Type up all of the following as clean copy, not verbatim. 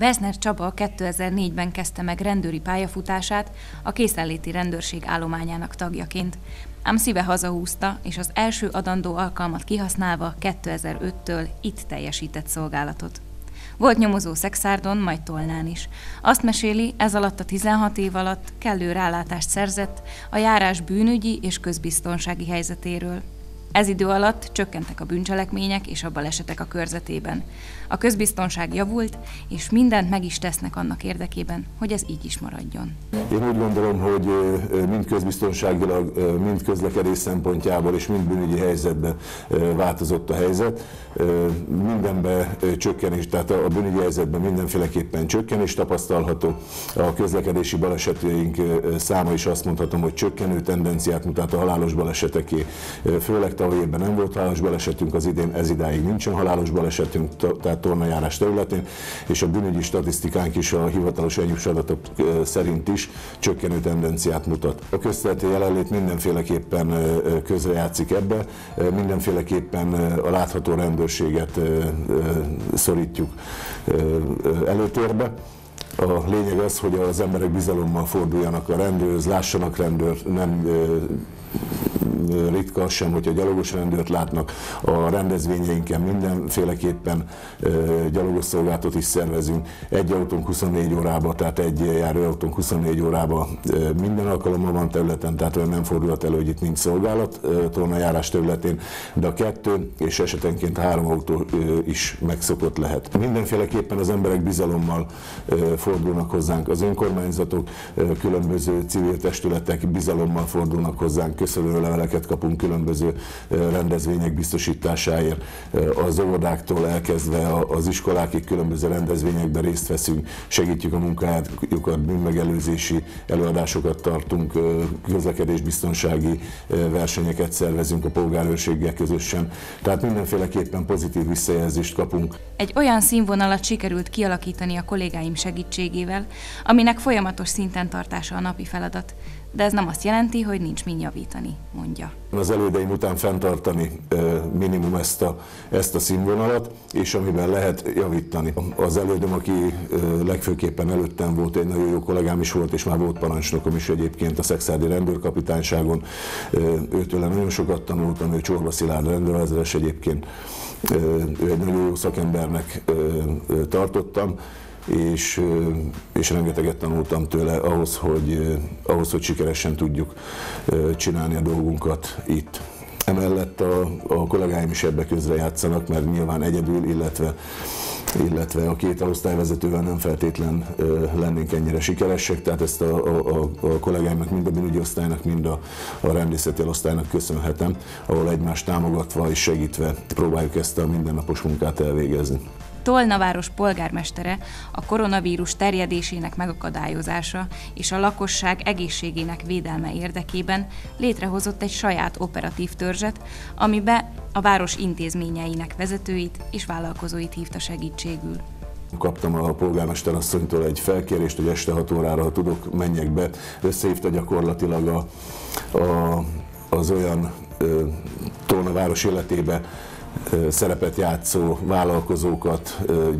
Weissner Csaba 2004-ben kezdte meg rendőri pályafutását a készenléti rendőrség állományának tagjaként, ám szíve hazahúzta, és az első adandó alkalmat kihasználva 2005-től itt teljesített szolgálatot. Volt nyomozó Szekszárdon, majd Tolnán is. Azt meséli, ez alatt a 16 év alatt kellő rálátást szerzett a járás bűnügyi és közbiztonsági helyzetéről. Ez idő alatt csökkentek a bűncselekmények és a balesetek a körzetében. A közbiztonság javult, és mindent meg is tesznek annak érdekében, hogy ez így is maradjon. Én úgy gondolom, hogy mind közbiztonságilag, mind közlekedés szempontjából és mind bűnügyi helyzetben változott a helyzet. Mindenben csökkenés, tehát a bűnügyi helyzetben mindenféleképpen csökkenés tapasztalható. A közlekedési baleseteink száma is azt mondhatom, hogy csökkenő tendenciát mutat a halálos baleseteké. Főleg tavaly évben nem volt halálos balesetünk, az idén ez idáig nincsen halálos balesetünk, tehát tornajárás területén, és a bűnügyi statisztikánk is a hivatalos enyhűs adatok szerint is csökkenő tendenciát mutat. A közterületi jelenlét mindenféleképpen közrejátszik ebbe, mindenféleképpen a látható rendőrséget szorítjuk előtérbe. A lényeg az, hogy az emberek bizalommal forduljanak a rendőrhöz, lássanak rendőrt, nem ritka az sem, hogyha gyalogos rendőrt látnak. A rendezvényeinken mindenféleképpen gyalogos szolgálatot is szervezünk. Egy autónk 24 órában, tehát egy járőautónk 24 órában minden alkalommal van területen, tehát olyan nem fordulhat elő, hogy itt nincs szolgálat tornajárás területén, de a 2 és esetenként 3 autó is megszokott lehet. Mindenféleképpen az emberek bizalommal fordulnak hozzánk, az önkormányzatok, különböző civil testületek bizalommal fordulnak hozzánk, köszönőleveleket kapunk különböző rendezvények biztosításáért, az óvodáktól elkezdve az iskolákig különböző rendezvényekben részt veszünk, segítjük a munkájukat, bűnmegelőzési előadásokat tartunk, közlekedésbiztonsági versenyeket szervezünk a polgárőrséggel közösen, tehát mindenféleképpen pozitív visszajelzést kapunk. Egy olyan színvonalat sikerült kialakítani a kollégáim segítségével, aminek folyamatos szinten tartása a napi feladat, de ez nem azt jelenti, hogy nincs min javítani, mondja. Az elődeim után fenntartani minimum ezt a színvonalat, és amiben lehet javítani. Az elődöm, aki legfőképpen előttem volt, egy nagyon jó kollégám is volt, és már volt parancsnokom is egyébként a szekszárdi rendőrkapitányságon. Őtől nagyon sokat tanultam, ő Csorba Szilárd rendőrezredes egyébként. Ő egy nagyon jó szakembernek tartottam, és rengeteget tanultam tőle ahhoz, hogy sikeresen tudjuk csinálni a dolgunkat itt. Emellett a kollégáim is ebbe közrejátszanak, mert nyilván egyedül, illetve a 2 alosztályvezetővel nem feltétlen lennénk ennyire sikeresek, tehát ezt a kollégáimnak, mind a bűnügyi osztálynak, mind a rendészeti osztálynak köszönhetem, ahol egymást támogatva és segítve próbáljuk ezt a mindennapos munkát elvégezni. Tolna város polgármestere a koronavírus terjedésének megakadályozása és a lakosság egészségének védelme érdekében létrehozott egy saját operatív törzset, amibe a város intézményeinek vezetőit és vállalkozóit hívta segítségül. Kaptam a polgármester asszonytól egy felkérést, hogy este 6 órára, ha tudok, menjek be. Összehívta gyakorlatilag az olyan Tolna város életébe szerepet játszó vállalkozókat,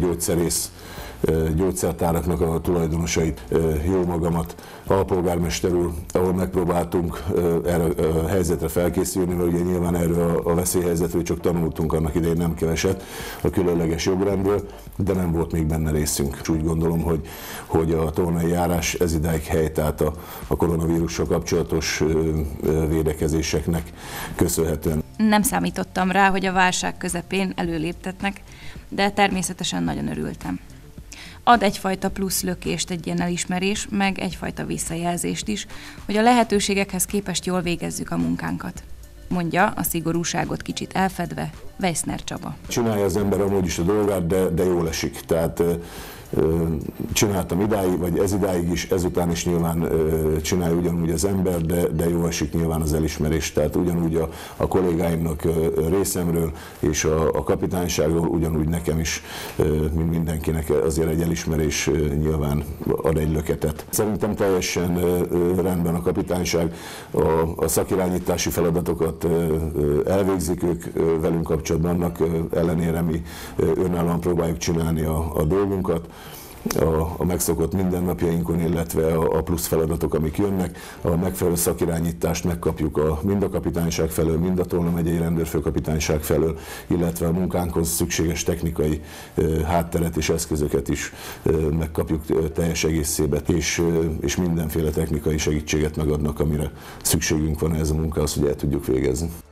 gyógyszertáraknak a tulajdonosait, jó magamat, alpolgármester úr, ahol megpróbáltunk erre a helyzetre felkészülni, mert ugye nyilván erről a veszélyhelyzetről csak tanultunk annak idején nem keveset a különleges jogrendről, de nem volt még benne részünk. És úgy gondolom, hogy a tolnai járás ez idáig helytált a koronavírussal kapcsolatos védekezéseknek köszönhetően. Nem számítottam rá, hogy a válság közepén előléptetnek, de természetesen nagyon örültem. Ad egyfajta plusz lökést egy ilyen elismerés, meg egyfajta visszajelzést is, hogy a lehetőségekhez képest jól végezzük a munkánkat, mondja a szigorúságot kicsit elfedve Weissner Csaba. Csinálja az ember amúgy is a dolgát, de jól esik. Tehát csináltam idáig, vagy ez idáig is, ezután is nyilván csinálja ugyanúgy az ember, de jó esik nyilván az elismerés. Tehát ugyanúgy a kollégáimnak részemről és a kapitányságról, ugyanúgy nekem is, mint mindenkinek azért egy elismerés nyilván ad egy löketet. Szerintem teljesen rendben a kapitányság, a szakirányítási feladatokat elvégzik ők velünk kapcsolatban, annak ellenére mi önállóan próbáljuk csinálni a dolgunkat. a megszokott mindennapjainkon, illetve a plusz feladatok, amik jönnek. A megfelelő szakirányítást megkapjuk mind a kapitányság felől, mind a Tolna megyei rendőrfőkapitányság felől, illetve a munkánkhoz szükséges technikai hátteret és eszközöket is megkapjuk teljes egészében, és mindenféle technikai segítséget megadnak, amire szükségünk van ehhez a munkához, hogy el tudjuk végezni.